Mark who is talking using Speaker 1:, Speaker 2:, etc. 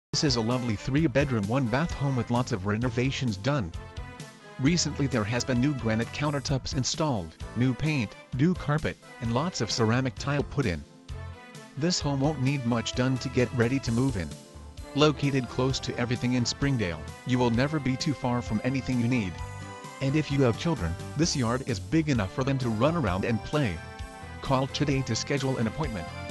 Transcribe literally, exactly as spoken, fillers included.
Speaker 1: This is a lovely three-bedroom one-bath home with lots of renovations done. Recently there has been new granite countertops installed, new paint, new carpet, and lots of ceramic tile put in. This home won't need much done to get ready to move in. Located close to everything in Springdale, you will never be too far from anything you need. And if you have children, this yard is big enough for them to run around and play. Call today to schedule an appointment.